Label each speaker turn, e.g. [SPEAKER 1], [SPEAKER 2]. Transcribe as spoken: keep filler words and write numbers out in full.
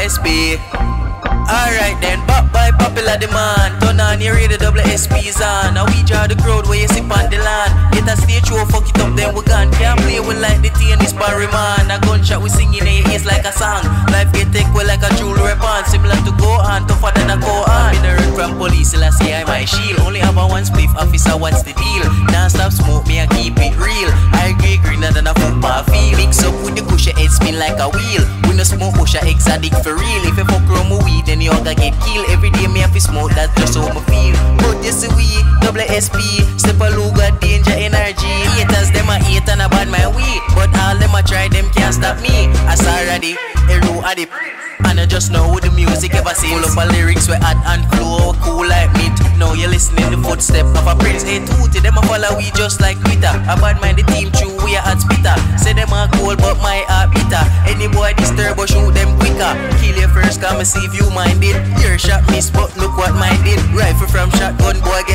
[SPEAKER 1] S P. Alright then, back by popular demand. Turn on your radio, double S P's on. Now we draw the crowd where you sip on the land. Get a stage show, fuck it up, then we gone. Can't play with like the T and this Barry man. A gunshot we singing in your ears like a song. Life get take well like a jewelry band. Similar to go on, tougher than a go on. Been a run from police, till I say I'm my shield. Only have a one spliff, officer, what's the deal? Non-stop smoke, me and keep it real. I agree greener than a football field. Mix up with the cushion, head spin like a wheel. We no smoke pusher, exotic for real. If you fuck around with weed, then you gonna get killed. Every day me have to smoke, that's just how me feel. But this is we, double S P. Step a Luga, danger energy. Haters them a hate and a bad my weed, but all them a try, them can't stop me. As already, hero at it. And I just know what the music ever sings. Full up a lyrics we hot and flow, cool like meat. Now you're listening the footstep of a prince. Hey Tootie, them a follow we just like Twitter. A bad mind the team true, we a hot spitter. Say them a cold but my heart bitter. Any boy disturb or shoot them quicker. Kill you first, come and see if you mind it. Your shot miss but look what mine did. Rifle from shotgun boy